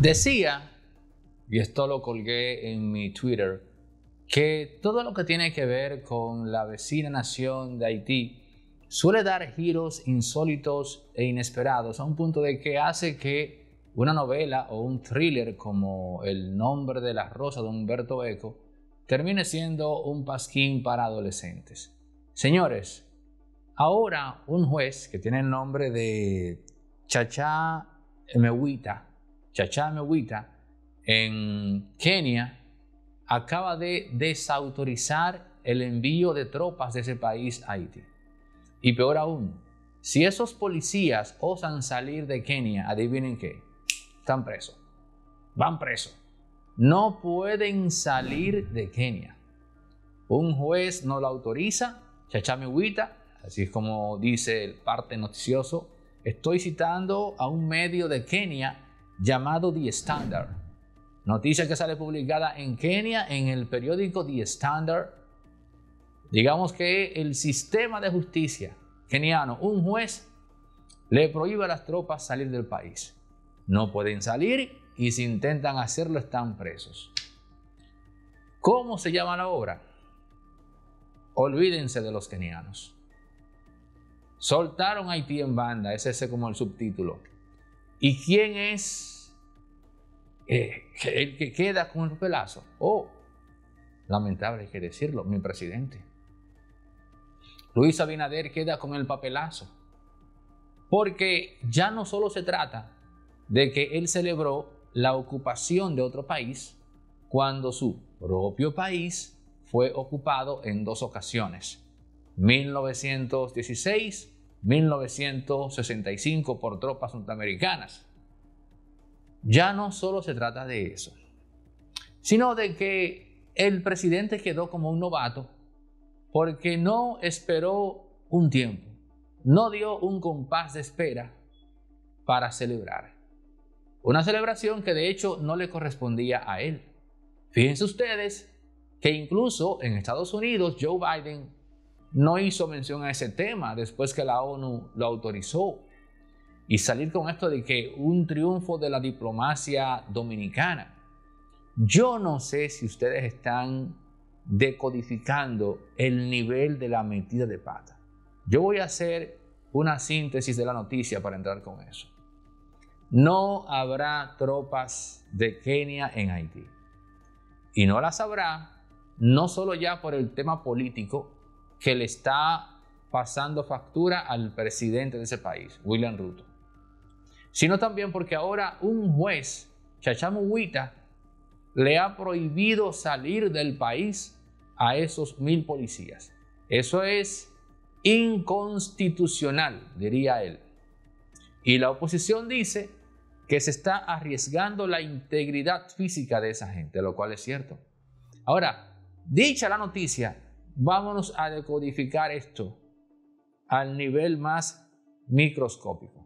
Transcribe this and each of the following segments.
Decía, y esto lo colgué en mi Twitter, que todo lo que tiene que ver con la vecina nación de Haití suele dar giros insólitos e inesperados a un punto de que hace que una novela o un thriller como El nombre de la rosa de Humberto Eco termine siendo un pasquín para adolescentes. Señores, ahora un juez que tiene el nombre de Chacha Mewita en Kenia acaba de desautorizar el envío de tropas de ese país a Haití. Y peor aún, si esos policías osan salir de Kenia, adivinen qué, están presos, van presos. No pueden salir de Kenia. Un juez no lo autoriza, Chacha Mewita, así es como dice el parte noticioso. Estoy citando a un medio de Kenia llamado The Standard. Noticia que sale publicada en Kenia en el periódico The Standard. Digamos que el sistema de justicia keniano, un juez, le prohíbe a las tropas salir del país. No pueden salir y si intentan hacerlo están presos. ¿Cómo se llama la obra? Olvídense de los kenianos. Soltaron a Haití en banda, ese es como el subtítulo. ¿Y quién es el que queda con el papelazo? Oh, lamentable hay que decirlo, mi presidente. Luis Abinader queda con el papelazo. Porque ya no solo se trata de que él celebró la ocupación de otro país cuando su propio país fue ocupado en dos ocasiones. 1916, 1965 por tropas norteamericanas. Ya no solo se trata de eso, sino de que el presidente quedó como un novato porque no esperó un tiempo, no dio un compás de espera para celebrar. Una celebración que de hecho no le correspondía a él. Fíjense ustedes que incluso en Estados Unidos Joe Biden no hizo mención a ese tema después que la ONU lo autorizó. Y salir con esto de que un triunfo de la diplomacia dominicana. Yo no sé si ustedes están decodificando el nivel de la metida de pata. Yo voy a hacer una síntesis de la noticia para entrar con eso. No habrá tropas de Kenia en Haití. Y no las habrá, no solo ya por el tema político que le está pasando factura al presidente de ese país, William Ruto, sino también porque ahora un juez, Chacha Mewita, le ha prohibido salir del país a esos 1000 policías. Eso es inconstitucional, diría él. Y la oposición dice que se está arriesgando la integridad física de esa gente, lo cual es cierto. Ahora, dicha la noticia, vámonos a decodificar esto al nivel más microscópico.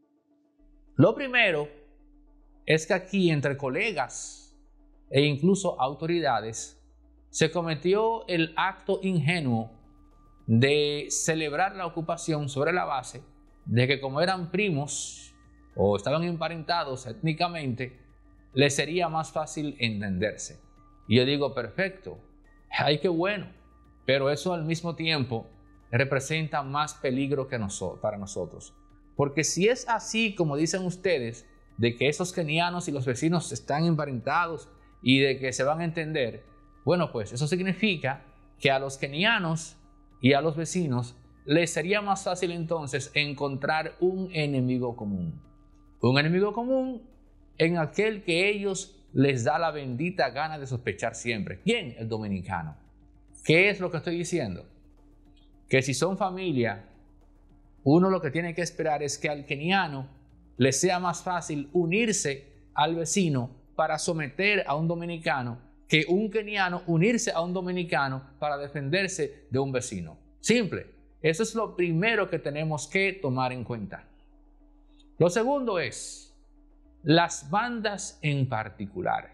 Lo primero es que aquí entre colegas e incluso autoridades se cometió el acto ingenuo de celebrar la ocupación sobre la base de que como eran primos o estaban emparentados étnicamente, les sería más fácil entenderse. Y yo digo, perfecto, ay, qué bueno, pero eso al mismo tiempo representa más peligro que para nosotros. Porque si es así como dicen ustedes, de que esos kenianos y los vecinos están emparentados y de que se van a entender, bueno, pues eso significa que a los kenianos y a los vecinos les sería más fácil entonces encontrar un enemigo común. Un enemigo común en aquel que ellos les da la bendita gana de sospechar siempre. ¿Quién? El dominicano. ¿Qué es lo que estoy diciendo? Que si son familia, uno lo que tiene que esperar es que al keniano le sea más fácil unirse al vecino para someter a un dominicano que un keniano unirse a un dominicano para defenderse de un vecino. Simple. Eso es lo primero que tenemos que tomar en cuenta. Lo segundo es las bandas en particular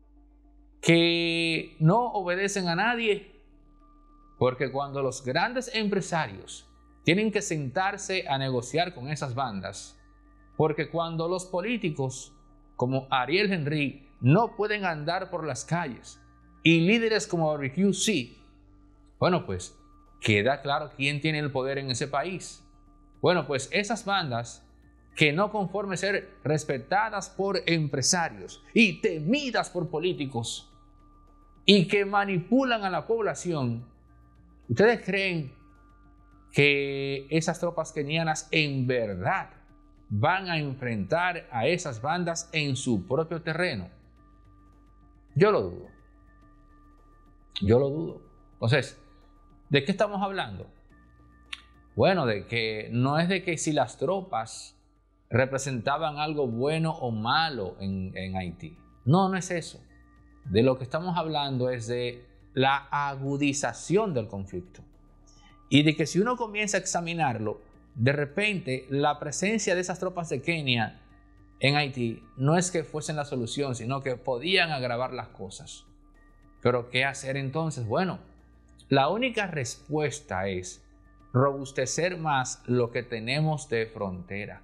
que no obedecen a nadie, porque cuando los grandes empresarios tienen que sentarse a negociar con esas bandas, porque cuando los políticos como Ariel Henry no pueden andar por las calles y líderes como Barbecue sí, bueno, pues queda claro quién tiene el poder en ese país. Bueno, pues esas bandas que no conforme ser respetadas por empresarios y temidas por políticos y que manipulan a la población, ¿ustedes creen que esas tropas kenianas en verdad van a enfrentar a esas bandas en su propio terreno? Yo lo dudo. Yo lo dudo. Entonces, ¿de qué estamos hablando? Bueno, de que no es de que si las tropas representaban algo bueno o malo en Haití. No, no es eso. De lo que estamos hablando es de la agudización del conflicto. Y de que si uno comienza a examinarlo, de repente la presencia de esas tropas de Kenia en Haití no es que fuesen la solución, sino que podían agravar las cosas. Pero ¿qué hacer entonces? Bueno, la única respuesta es robustecer más lo que tenemos de frontera.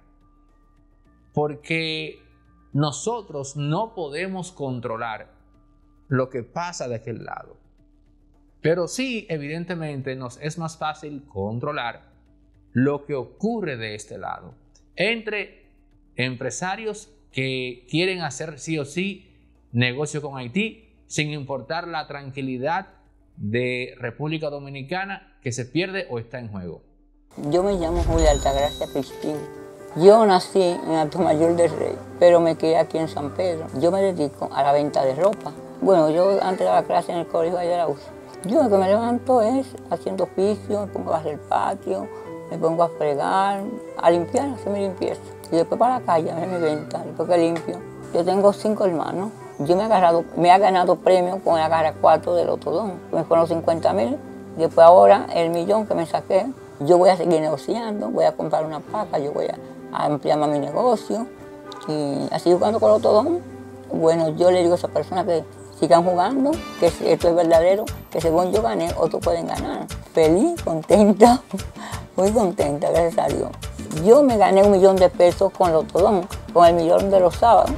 Porque nosotros no podemos controlar lo que pasa de aquel lado. Pero sí, evidentemente, nos es más fácil controlar lo que ocurre de este lado. Entre empresarios que quieren hacer sí o sí negocio con Haití, sin importar la tranquilidad de República Dominicana que se pierde o está en juego. Yo me llamo Julia Altagracia Pisquín. Yo nací en Atomayor del Rey, pero me crié aquí en San Pedro. Yo me dedico a la venta de ropa. Bueno, yo antes daba clase en el colegio de Araujo. Yo lo que me levanto es haciendo oficio, me pongo a hacer el patio, me pongo a fregar, a limpiar, a hacer mi limpieza. Y después para la calle, a ver mi venta, después que limpio. Yo tengo 5 hermanos. Yo me he ganado premios con la Agarra 4 del Otodón. Me fueron 50,000. Después ahora el millón que me saqué, yo voy a seguir negociando, voy a comprar una paca, yo voy a ampliar más mi negocio. Y así jugando con el Otodón, bueno, yo le digo a esa persona que sigan jugando, que esto es verdadero, que según yo gané, otros pueden ganar. Feliz, contenta, muy contenta, gracias a Dios. Yo me gané 1 millón de pesos con el Otodón, con el millón de los sábados.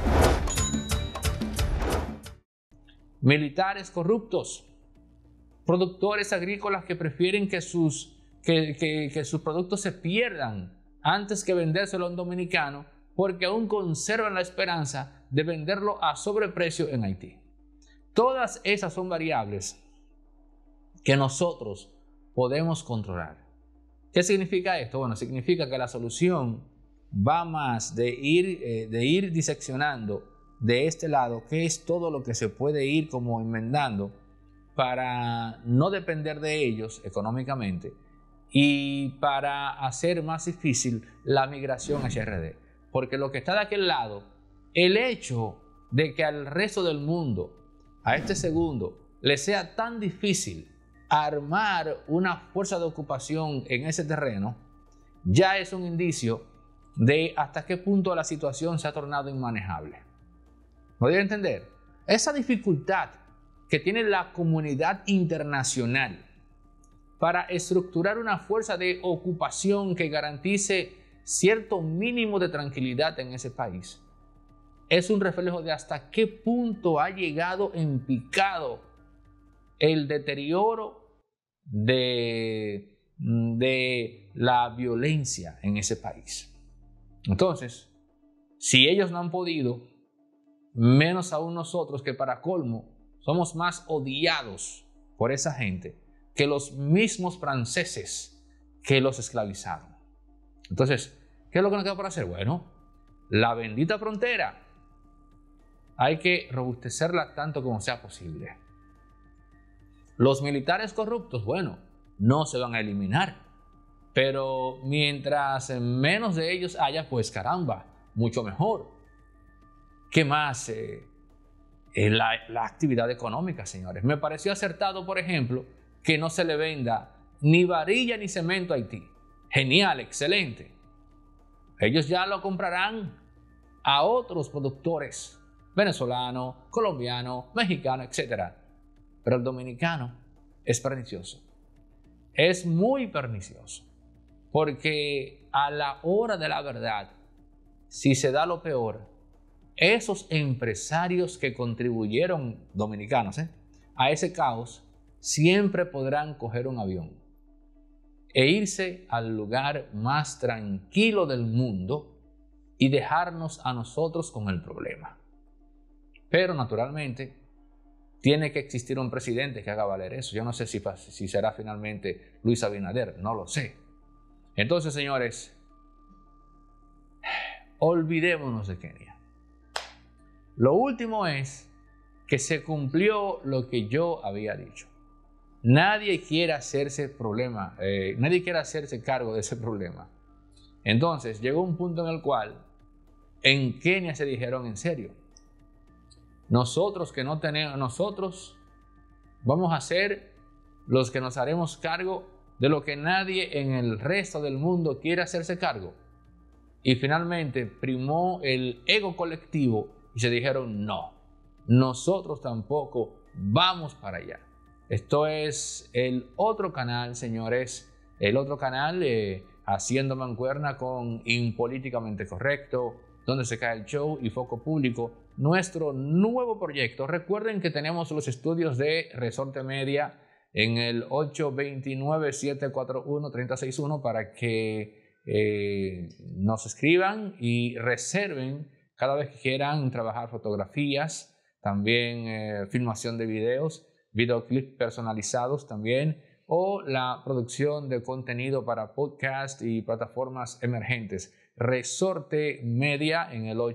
Militares corruptos, productores agrícolas que prefieren que sus productos se pierdan antes que vendérselo a un dominicano porque aún conservan la esperanza de venderlo a sobreprecio en Haití. Todas esas son variables que nosotros podemos controlar. ¿Qué significa esto? Bueno, significa que la solución va más de ir diseccionando de este lado qué es todo lo que se puede ir como enmendando para no depender de ellos económicamente y para hacer más difícil la migración hacia RD. Porque lo que está de aquel lado, el hecho de que al resto del mundo, a este segundo, le sea tan difícil armar una fuerza de ocupación en ese terreno, ya es un indicio de hasta qué punto la situación se ha tornado inmanejable. ¿No debe entender? Esa dificultad que tiene la comunidad internacional para estructurar una fuerza de ocupación que garantice cierto mínimo de tranquilidad en ese país es un reflejo de hasta qué punto ha llegado en picado el deterioro de la violencia en ese país. Entonces, si ellos no han podido, menos aún nosotros, que para colmo somos más odiados por esa gente que los mismos franceses que los esclavizaron. Entonces, ¿qué es lo que nos queda por hacer? Bueno, la bendita frontera hay que robustecerla tanto como sea posible. Los militares corruptos, bueno, no se van a eliminar, pero mientras menos de ellos haya, pues caramba, mucho mejor. ¿Qué más? La actividad económica, señores. Me pareció acertado, por ejemplo, que no se le venda ni varilla ni cemento a Haití. Genial, excelente. Ellos ya lo comprarán a otros productores, venezolanos, colombianos, mexicanos, etc. Pero el dominicano es pernicioso. Es muy pernicioso. Porque a la hora de la verdad, si se da lo peor, esos empresarios que contribuyeron, dominicanos, a ese caos, siempre podrán coger un avión e irse al lugar más tranquilo del mundo y dejarnos a nosotros con el problema. Pero naturalmente tiene que existir un presidente que haga valer eso. Yo no sé si será finalmente Luis Abinader, no lo sé. Entonces, señores, olvidémonos de Kenia. Lo último es que se cumplió lo que yo había dicho. Nadie quiere hacerse nadie quiere hacerse cargo de ese problema. Entonces llegó un punto en el cual en Kenia se dijeron en serio, nosotros vamos a ser los que nos haremos cargo de lo que nadie en el resto del mundo quiere hacerse cargo. Y finalmente primó el ego colectivo y se dijeron no, nosotros tampoco vamos para allá. Esto es el otro canal, señores, el otro canal Haciendo Mancuerna con Impolíticamente Correcto, Donde Se Cae el Show y Foco Público, nuestro nuevo proyecto. Recuerden que tenemos los estudios de Resorte Media en el 829-741-3061 para que nos escriban y reserven cada vez que quieran trabajar fotografías, también filmación de videoclips personalizados también, o la producción de contenido para podcast y plataformas emergentes. Resorte Media en el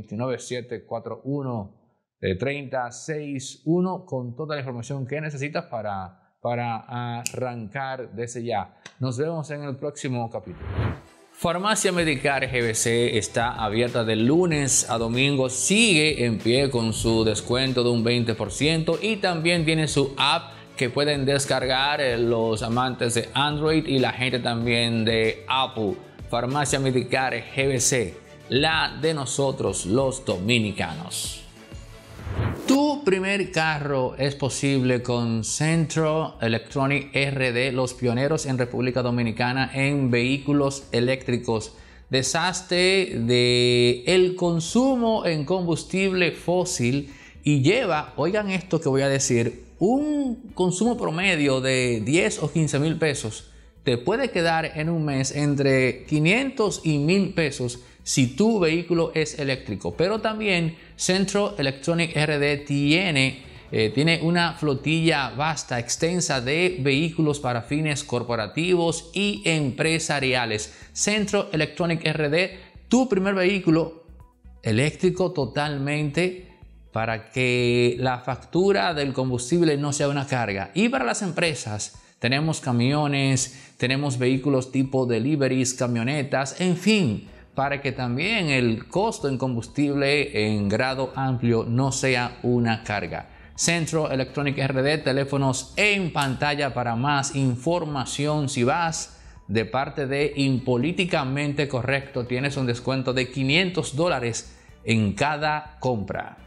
829-741-3061 con toda la información que necesitas para arrancar desde ya. Nos vemos en el próximo capítulo. Farmacia Medicar GBC está abierta de lunes a domingo, sigue en pie con su descuento de un 20% y también tiene su app que pueden descargar los amantes de Android y la gente también de Apple. Farmacia Medicar GBC, la de nosotros los dominicanos. Tu primer carro es posible con Centro Electronic RD, los pioneros en República Dominicana en vehículos eléctricos. Deshazte del consumo en combustible fósil y lleva, oigan esto que voy a decir, un consumo promedio de 10 o 15 mil pesos. Te puede quedar en un mes entre 500 y 1000 pesos si tu vehículo es eléctrico. Pero también Centro Electronic RD tiene una flotilla vasta, extensa de vehículos para fines corporativos y empresariales. Centro Electronic RD, tu primer vehículo eléctrico totalmente, para que la factura del combustible no sea una carga. Y para las empresas tenemos camiones, tenemos vehículos tipo deliveries, camionetas, en fin, para que también el costo en combustible en grado amplio no sea una carga. Centro Electronic RD, teléfonos en pantalla para más información. Si vas de parte de Impolíticamente Correcto, tienes un descuento de $500 en cada compra.